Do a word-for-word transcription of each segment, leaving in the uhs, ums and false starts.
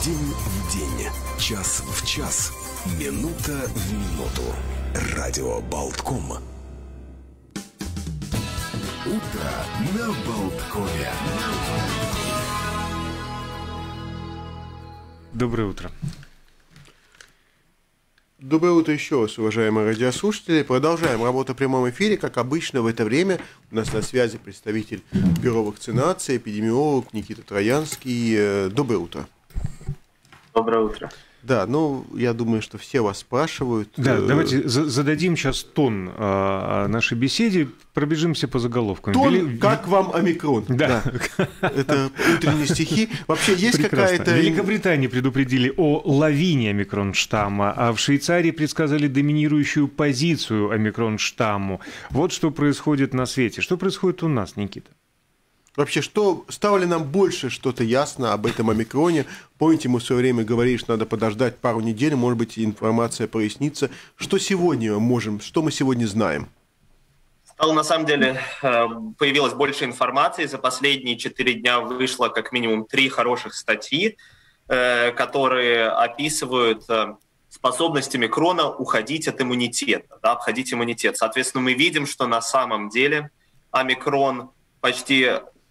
День в день, час в час, минута в минуту. Радио Болтком. Утро на Болткове. Доброе утро. Доброе утро еще раз, уважаемые радиослушатели. Продолжаем работу в прямом эфире. Как обычно, в это время у нас на связи представитель Бюро вакцинации, эпидемиолог Никита Троянский. Доброе утро. Доброе утро. Да, ну, я думаю, что все вас спрашивают. Да, давайте зададим сейчас тон э, нашей беседе, пробежимся по заголовкам. Тон, Вели... как вам омикрон? Да. да. Это утренние стихи. Вообще есть Прекрасно. какая-то... В Великобритании предупредили о лавине омикрон-штамма, а в Швейцарии предсказали доминирующую позицию омикрон-штамму. Вот что происходит на свете. Что происходит у нас, Никита? Вообще, что стало ли нам больше что-то ясно об этом омикроне? Помните, мы в свое время говорили, что надо подождать пару недель, может быть, информация прояснится. Что сегодня мы можем, что мы сегодня знаем? Стало, на самом деле, появилось больше информации. За последние четыре дня вышло как минимум три хороших статьи, которые описывают способность омикрона уходить от иммунитета, да, обходить иммунитет. Соответственно, мы видим, что на самом деле омикрон почти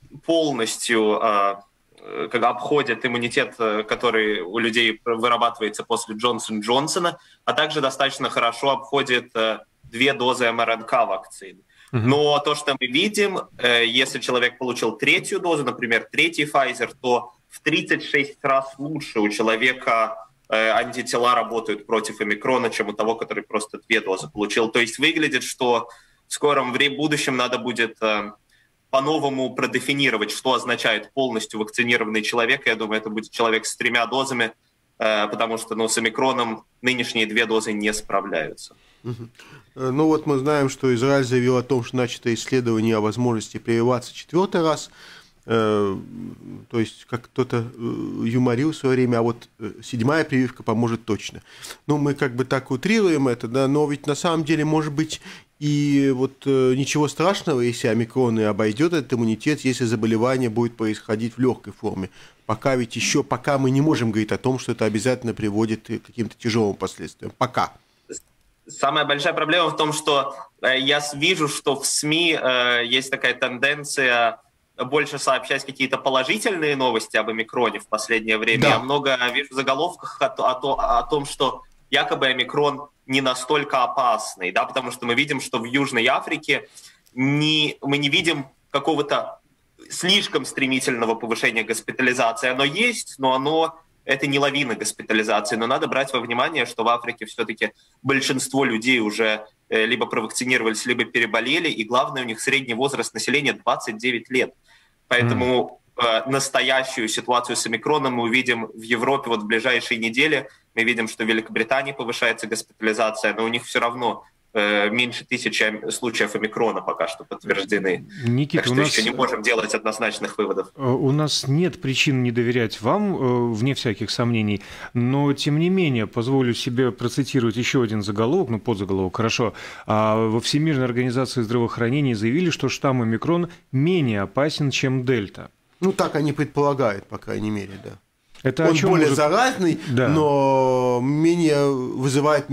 полностью э, как обходит иммунитет, который у людей вырабатывается после Джонсон энд Джонсона, а также достаточно хорошо обходит э, две дозы эм эр эн ка вакцины. Uh-huh. Но то, что мы видим, э, если человек получил третью дозу, например, третий Pfizer, то в тридцать шесть раз лучше у человека э, антитела работают против омикрона, чем у того, который просто две дозы получил. То есть выглядит, что в скором времени, будущем надо будет... Э, по-новому продефинировать, что означает полностью вакцинированный человек. Я думаю, это будет человек с тремя дозами, э, потому что ну, с омикроном нынешние две дозы не справляются. Угу. Ну вот мы знаем, что Израиль заявил о том, что начато исследование о возможности прививаться четвертый раз. Э, то есть, как кто-то юморил в свое время, а вот седьмая прививка поможет точно. Ну, мы как бы так утрируем это, да, но ведь на самом деле, может быть, и вот э, ничего страшного, если омикрон и обойдет этот иммунитет, если заболевание будет происходить в легкой форме. Пока ведь еще, пока мы не можем говорить о том, что это обязательно приводит к каким-то тяжелым последствиям. Пока. Самая большая проблема в том, что э, я вижу, что в СМИ э, есть такая тенденция больше сообщать какие-то положительные новости об омикроне в последнее время. Да. Я много вижу в заголовках о, о, о том, что якобы омикрон не настолько опасный, да, потому что мы видим, что в Южной Африке не, мы не видим какого-то слишком стремительного повышения госпитализации. Оно есть, но оно это не лавина госпитализации. Но надо брать во внимание, что в Африке все-таки большинство людей уже либо провакцинировались, либо переболели, и главное, у них средний возраст населения двадцать девять лет. Поэтому mm. э, настоящую ситуацию с омикроном мы увидим в Европе вот в ближайшие недели. Мы видим, что в Великобритании повышается госпитализация, но у них все равно э, меньше тысячи случаев омикрона пока что подтверждены. Никита, так что у нас... еще не можем делать однозначных выводов. У нас нет причин не доверять вам, вне всяких сомнений, но, тем не менее, позволю себе процитировать еще один заголовок, ну, подзаголовок, хорошо. Во Всемирной организации здравоохранения заявили, что штамм омикрон менее опасен, чем дельта. Ну, так они предполагают, по крайней мере, да. Это Он более может... заразный, да. но менее вызывает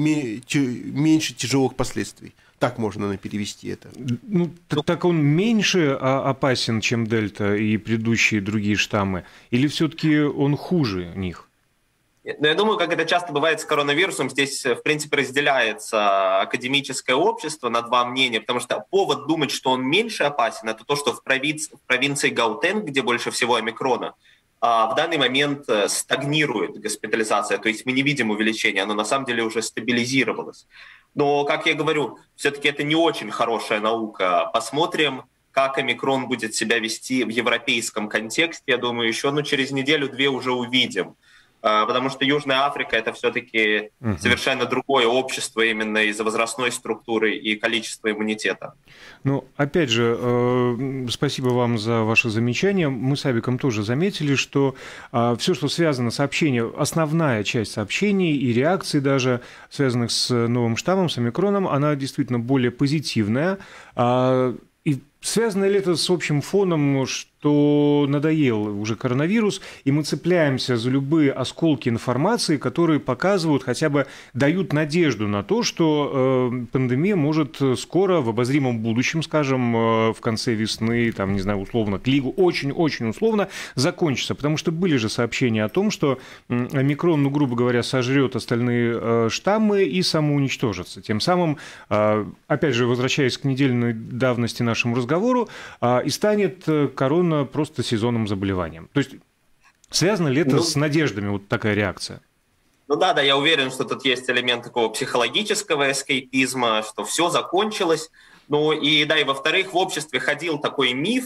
меньше тяжелых последствий. Так можно перевести это. Ну, ну, так он меньше опасен, чем дельта и предыдущие другие штаммы? Или все-таки он хуже них? Ну, я думаю, как это часто бывает с коронавирусом, здесь, в принципе, разделяется академическое общество на два мнения, потому что повод думать, что он меньше опасен, это то, что в провинции, в провинции Гаутенг, где больше всего омикрона, в данный момент стагнирует госпитализация, то есть мы не видим увеличения, оно на самом деле уже стабилизировалось. Но, как я говорю, все-таки это не очень хорошая наука. Посмотрим, как омикрон будет себя вести в европейском контексте. Я думаю, еще ну, через неделю-две уже увидим. Потому что Южная Африка – это все-таки uh-huh. совершенно другое общество именно из-за возрастной структуры и количества иммунитета. Ну, опять же, э, спасибо вам за ваше замечание. Мы с Абиком тоже заметили, что э, все, что связано с сообщением, основная часть сообщений и реакций даже, связанных с новым штаммом, с омикроном, она действительно более позитивная. Э, и связано ли это с общим фоном, что надоел уже коронавирус, и мы цепляемся за любые осколки информации, которые показывают, хотя бы дают надежду на то, что э, пандемия может скоро, в обозримом будущем, скажем, э, в конце весны, там, не знаю, условно, к лигу, очень-очень условно, закончится. Потому что были же сообщения о том, что э, омикрон, ну, грубо говоря, сожрет остальные э, штаммы и самоуничтожится. Тем самым, э, опять же, возвращаясь к недельной давности нашему разговору, э, и станет корона просто сезонным заболеванием. То есть связано ли это ну, с надеждами, вот такая реакция? Ну да, да, я уверен, что тут есть элемент такого психологического эскейпизма, что все закончилось. Ну и да, и во-вторых, в обществе ходил такой миф,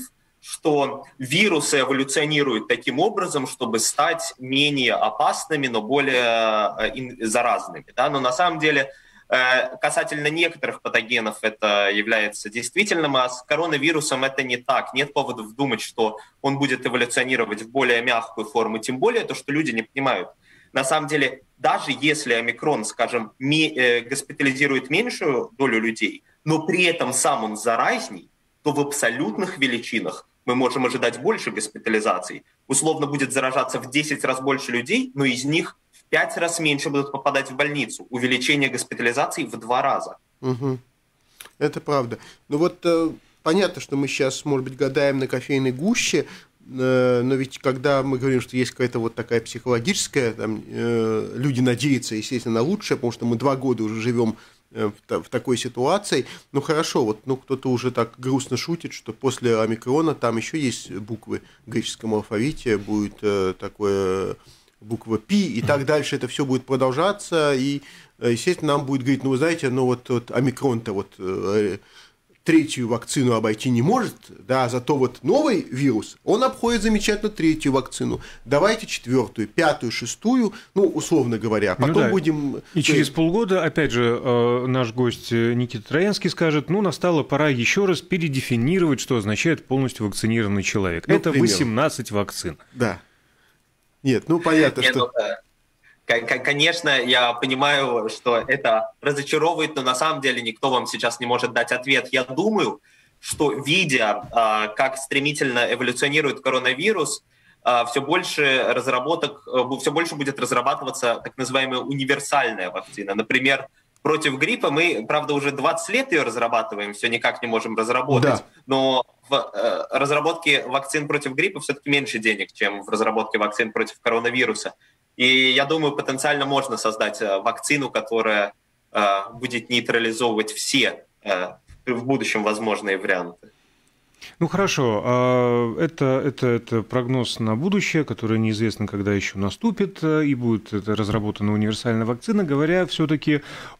что вирусы эволюционируют таким образом, чтобы стать менее опасными, но более заразными. Да? Но на самом деле касательно некоторых патогенов это является действительным, а с коронавирусом это не так. Нет поводов думать, что он будет эволюционировать в более мягкую форму, тем более то, что люди не понимают. На самом деле, даже если омикрон, скажем, госпитализирует меньшую долю людей, но при этом сам он заразней, то в абсолютных величинах мы можем ожидать больше госпитализаций. Условно будет заражаться в десять раз больше людей, но из них в пять раз меньше будут попадать в больницу. Увеличение госпитализаций в два раза. Угу. Это правда. Ну вот э, понятно, что мы сейчас, может быть, гадаем на кофейной гуще, э, но ведь когда мы говорим, что есть какая-то вот такая психологическая, там, э, люди надеются, естественно, на лучшее, потому что мы два года уже живем в, в такой ситуации. Ну хорошо, вот ну, кто-то уже так грустно шутит, что после омикрона там еще есть буквы в греческом алфавите, будет э, такое... буква Пи, и так дальше это все будет продолжаться, и, естественно, нам будет говорить, ну, вы знаете, ну, вот, вот омикрон-то вот э, третью вакцину обойти не может, да, зато вот новый вирус, он обходит замечательно третью вакцину, давайте четвертую, пятую, шестую, ну, условно говоря, потом ну, да. будем... И через полгода, опять же, э, наш гость Никита Троянский скажет, ну, настала пора еще раз передефинировать, что означает полностью вакцинированный человек. Ну, это восемнадцать вакцин. Да. Нет, ну понятно, Нет, что... Ну, конечно, я понимаю, что это разочаровывает, но на самом деле никто вам сейчас не может дать ответ. Я думаю, что видя, как стремительно эволюционирует коронавирус, все больше разработок, все больше будет разрабатываться так называемая универсальная вакцина. Например, против гриппа мы, правда, уже двадцать лет ее разрабатываем, все никак не можем разработать, да. но в э, разработке вакцин против гриппа все-таки меньше денег, чем в разработке вакцин против коронавируса. И я думаю, потенциально можно создать э, вакцину, которая э, будет нейтрализовывать все э, в будущем возможные варианты. Ну хорошо, это, это, это прогноз на будущее, который неизвестно, когда еще наступит, и будет разработана универсальная вакцина, говоря все-таки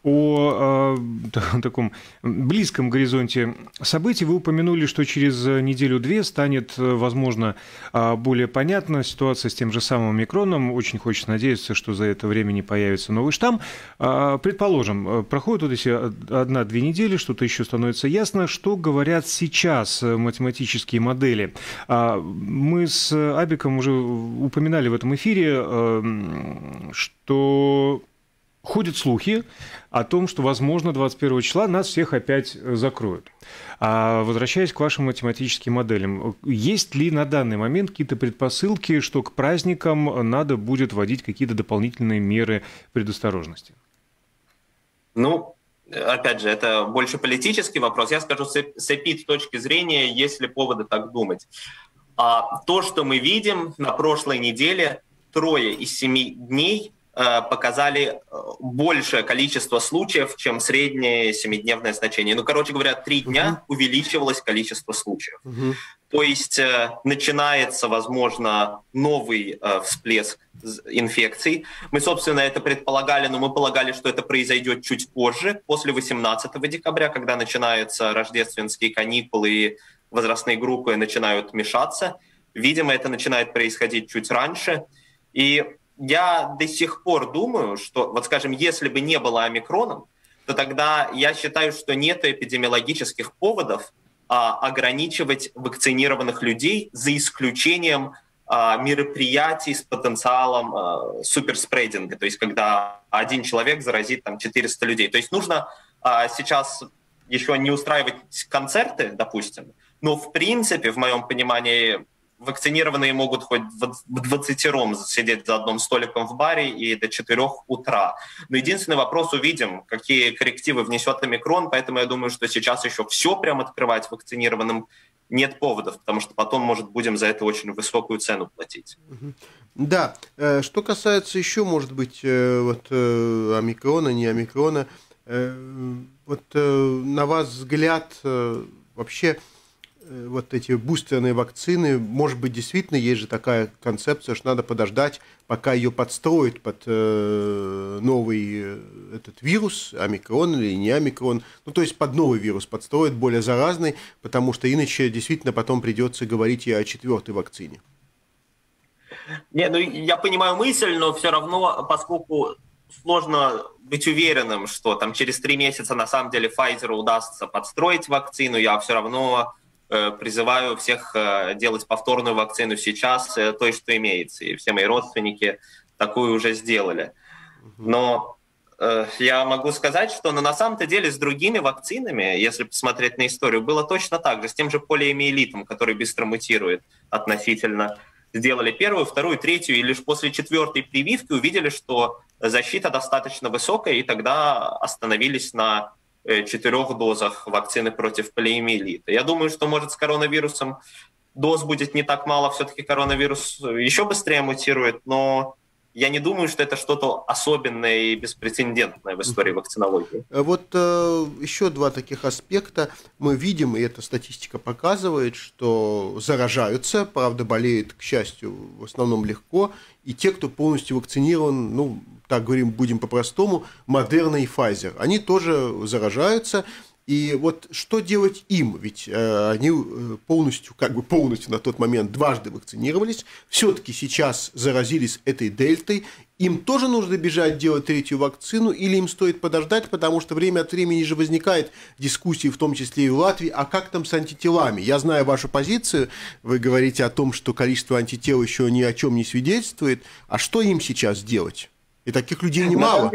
о, о таком близком горизонте событий. Вы упомянули, что через неделю-две станет, возможно, более понятна ситуация с тем же самым омикроном. Очень хочется надеяться, что за это время не появится новый штамм. Предположим, проходят вот эти одна-две недели, что-то еще становится ясно. Что говорят сейчас математические модели? Мы с Абиком уже упоминали в этом эфире, что ходят слухи о том, что, возможно, двадцать первого числа нас всех опять закроют. А возвращаясь к вашим математическим моделям, есть ли на данный момент какие-то предпосылки, что к праздникам надо будет вводить какие-то дополнительные меры предосторожности? Ну, опять же, это больше политический вопрос. Я скажу с и пи точки зрения, есть ли поводы так думать. А то, что мы видим на прошлой неделе, трое из семи дней показали большее количество случаев, чем среднее семидневное значение. Ну, короче говоря, три дня uh-huh. увеличивалось количество случаев. Uh-huh. То есть э, начинается, возможно, новый э, всплеск инфекций. Мы, собственно, это предполагали, но мы полагали, что это произойдет чуть позже, после восемнадцатого декабря, когда начинаются рождественские каникулы и возрастные группы начинают мешаться. Видимо, это начинает происходить чуть раньше. И я до сих пор думаю, что, вот скажем, если бы не было омикрона, то тогда я считаю, что нет эпидемиологических поводов а, ограничивать вакцинированных людей за исключением а, мероприятий с потенциалом а, суперспрединга, то есть когда один человек заразит там, четыреста людей. То есть нужно а, сейчас еще не устраивать концерты, допустим, но в принципе, в моем понимании, вакцинированные могут хоть в двадцатером сидеть за одним столиком в баре и до четырех утра. Но единственный вопрос, увидим, какие коррективы внесет омикрон, поэтому я думаю, что сейчас еще все прям открывать вакцинированным нет поводов, потому что потом, может, будем за это очень высокую цену платить. Да, что касается еще, может быть, вот омикрона, не омикрона, вот на ваш взгляд, вообще вот эти бустерные вакцины, может быть, действительно есть же такая концепция, что надо подождать, пока ее подстроят под э, новый этот вирус, омикрон или не омикрон, ну, то есть под новый вирус подстроят, более заразный, потому что иначе действительно потом придется говорить и о четвертой вакцине. Не, ну, я понимаю мысль, но все равно, поскольку сложно быть уверенным, что там через три месяца на самом деле Pfizer удастся подстроить вакцину, я все равно призываю всех делать повторную вакцину сейчас, той, что имеется. И все мои родственники такую уже сделали. Но э, я могу сказать, что ну, на самом-то деле с другими вакцинами, если посмотреть на историю, было точно так же. С тем же полиомиелитом, который быстро мутирует относительно. Сделали первую, вторую, третью, и лишь после четвертой прививки увидели, что защита достаточно высокая, и тогда остановились на четырех дозах вакцины против полиомиелита. Я думаю, что, может, с коронавирусом доз будет не так мало, все-таки коронавирус еще быстрее мутирует, но я не думаю, что это что-то особенное и беспрецедентное в истории вакцинологии. Вот э, еще два таких аспекта. Мы видим, и эта статистика показывает, что заражаются, правда, болеют, к счастью, в основном легко, и те, кто полностью вакцинирован, ну, так говорим, будем по-простому, Модерна и Pfizer, они тоже заражаются. И вот что делать им? Ведь э, они полностью, как бы полностью на тот момент дважды вакцинировались, все-таки сейчас заразились этой дельтой. Им тоже нужно бежать делать третью вакцину, или им стоит подождать, потому что время от времени же возникает дискуссии, в том числе и в Латвии, а как там с антителами? Я знаю вашу позицию, вы говорите о том, что количество антител еще ни о чем не свидетельствует, а что им сейчас делать? И таких людей немало.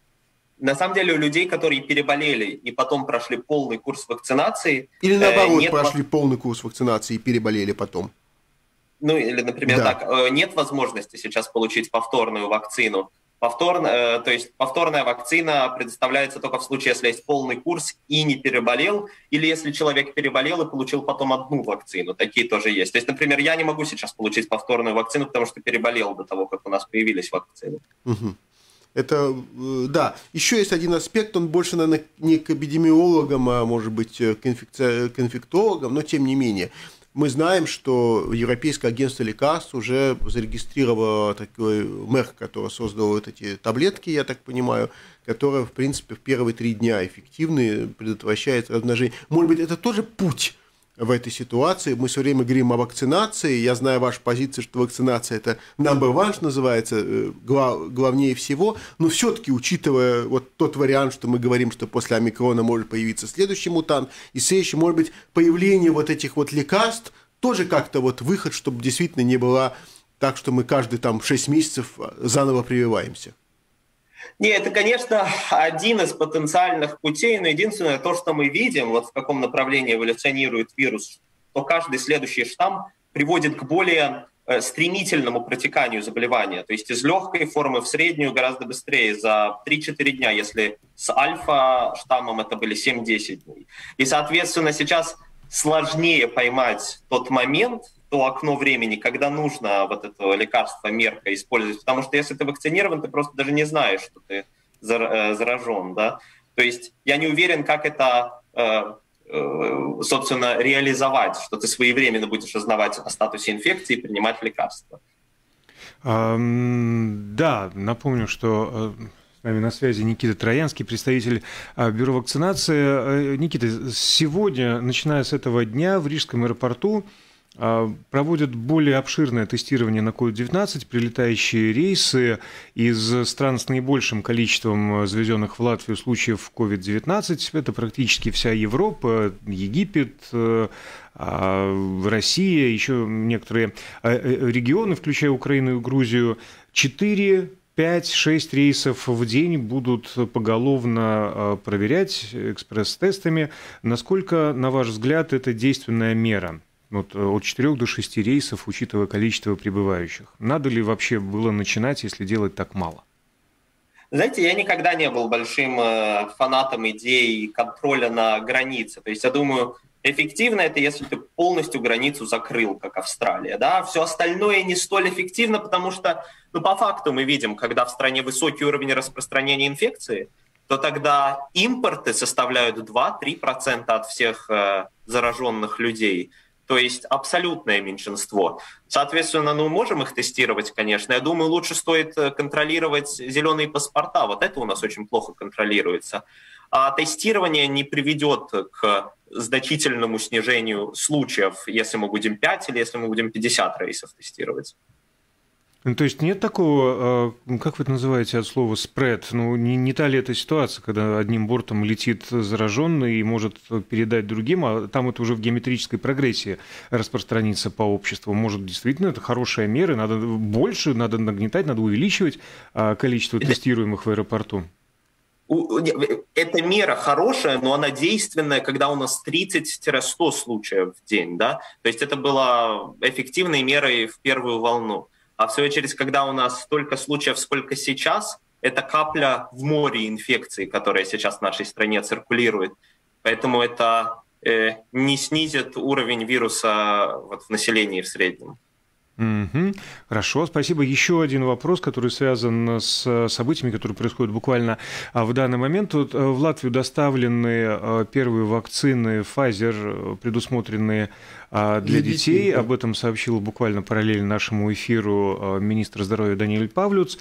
На самом деле у людей, которые переболели и потом прошли полный курс вакцинации... Или наоборот, нет прошли вак... полный курс вакцинации и переболели потом. Ну, или, например, да. так, нет возможности сейчас получить повторную вакцину. Повтор... То есть повторная вакцина предоставляется только в случае, если есть полный курс и не переболел, или если человек переболел и получил потом одну вакцину. Такие тоже есть. То есть, например, я не могу сейчас получить повторную вакцину, потому что переболел до того, как у нас появились вакцины. Угу. Это, да. Еще есть один аспект, он больше, наверное, не к эпидемиологам, а, может быть, к, инфекци... к инфектологам, но тем не менее. Мы знаем, что Европейское агентство лекарств уже зарегистрировало такой Мерк, который создал вот эти таблетки, я так понимаю, которые, в принципе, в первые три дня эффективны, предотвращают размножение. Может быть, это тоже путь в этой ситуации. Мы все время говорим о вакцинации. Я знаю вашу позицию, что вакцинация – это number one, что называется, глав, главнее всего. Но все-таки, учитывая вот тот вариант, что мы говорим, что после омикрона может появиться следующий мутант, и следующий, может быть, появление вот этих вот лекарств, тоже как-то вот выход, чтобы действительно не было так, что мы каждые там шесть месяцев заново прививаемся. Не, это, конечно, один из потенциальных путей, но единственное, то, что мы видим, вот в каком направлении эволюционирует вирус, то каждый следующий штамм приводит к более э, стремительному протеканию заболевания. То есть из легкой формы в среднюю гораздо быстрее, за три-четыре дня, если с альфа-штаммом это были семь-десять дней. И, соответственно, сейчас сложнее поймать тот момент, то окно времени, когда нужно вот это лекарство Мерка использовать. Потому что если ты вакцинирован, ты просто даже не знаешь, что ты заражен. Да? То есть я не уверен, как это, собственно, реализовать, что ты своевременно будешь узнавать о статусе инфекции и принимать лекарства. Да, напомню, что с нами на связи Никита Троянский, представитель Бюро вакцинации. Никита, сегодня, начиная с этого дня, в Рижском аэропорту проводят более обширное тестирование на ковид девятнадцать. Прилетающие рейсы из стран с наибольшим количеством завезенных в Латвию случаев ковид девятнадцать. Это практически вся Европа, Египет, Россия, еще некоторые регионы, включая Украину и Грузию. Четыре, пять, шесть рейсов в день будут поголовно проверять экспресс-тестами. Насколько, на ваш взгляд, это действенная мера? Вот, от четырёх до шести рейсов, учитывая количество прибывающих. Надо ли вообще было начинать, если делать так мало? Знаете, я никогда не был большим э, фанатом идей контроля на границе. То есть я думаю, эффективно это, если ты полностью границу закрыл, как Австралия. Да? Все остальное не столь эффективно, потому что, ну, по факту мы видим, когда в стране высокий уровень распространения инфекции, то тогда импорты составляют два-три процента от всех э, зараженных людей. То есть абсолютное меньшинство. Соответственно, ну, можем их тестировать, конечно. Я думаю, лучше стоит контролировать зеленые паспорта. Вот это у нас очень плохо контролируется. А тестирование не приведет к значительному снижению случаев, если мы будем пять или если мы будем пятьдесят рейсов тестировать. Ну, то есть нет такого, как вы это называете от слова спред? Ну, не, не та ли эта ситуация, когда одним бортом летит зараженный и может передать другим, а там это уже в геометрической прогрессии распространится по обществу. Может, действительно, это хорошая мера, надо больше, надо нагнетать, надо увеличивать количество тестируемых в аэропорту? Эта мера хорошая, но она действенная, когда у нас тридцать-сто случаев в день. Да? То есть это была эффективной мерой в первую волну. А в свою очередь, когда у нас столько случаев, сколько сейчас, это капля в море инфекций, которая сейчас в нашей стране циркулирует. Поэтому это э, не снизит уровень вируса вот, в населении в среднем. Угу. Хорошо, спасибо. Еще один вопрос, который связан с событиями, которые происходят буквально в данный момент. Вот в Латвию доставлены первые вакцины Pfizer, предусмотренные для, для детей. детей. Да. Об этом сообщил буквально параллельно нашему эфиру министр здоровья Даниэль Павлюц.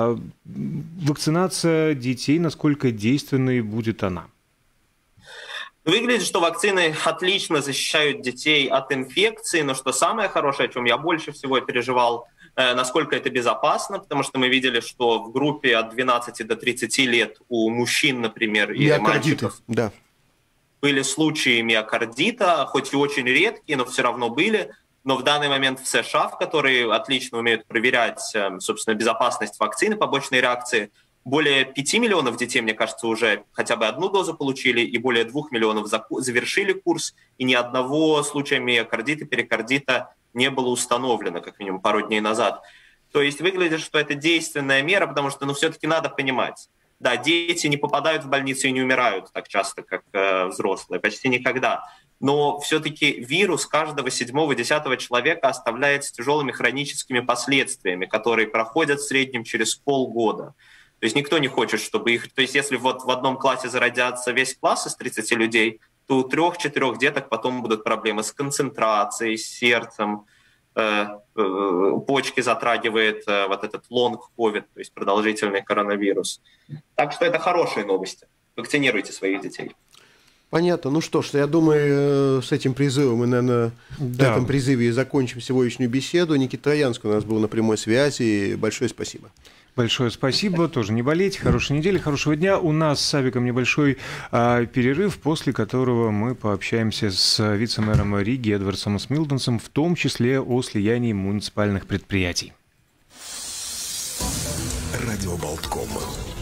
Вакцинация детей, насколько действенной будет она? Выглядит, что вакцины отлично защищают детей от инфекции, но что самое хорошее, о чем я больше всего переживал, э, насколько это безопасно, потому что мы видели, что в группе от двенадцати до тридцати лет у мужчин, например, и мальчиков да. были случаи миокардита, хоть и очень редкие, но все равно были. Но в данный момент в США, которые отлично умеют проверять, э, собственно, безопасность вакцины, побочные реакции, более пяти миллионов детей, мне кажется, уже хотя бы одну дозу получили, и более двух миллионов завершили курс, и ни одного случая миокардита, перикардита не было установлено, как минимум пару дней назад. То есть выглядит, что это действенная мера, потому что ну, все-таки надо понимать, да, дети не попадают в больницу и не умирают так часто, как э, взрослые, почти никогда. Но все-таки вирус каждого седьмого-десятого человека оставляет с тяжелыми хроническими последствиями, которые проходят в среднем через полгода. То есть никто не хочет, чтобы их... То есть если вот в одном классе зародятся весь класс из тридцати людей, то у трех-четырех деток потом будут проблемы с концентрацией, с сердцем, э, э, почки затрагивает э, вот этот лонг-ковид, то есть продолжительный коронавирус. Так что это хорошие новости. Вакцинируйте своих детей. Понятно. Ну что ж, я думаю, с этим призывом мы, наверное, да. на этом призыве и закончим сегодняшнюю беседу. Никита Троянский у нас был на прямой связи. Большое спасибо. Большое спасибо, тоже не болейте, хорошей недели, хорошего дня. У нас с Савиком небольшой а, перерыв, после которого мы пообщаемся с вице-мэром Риги Эдвардсом Смилденсом, в том числе о слиянии муниципальных предприятий. Радио Болтком.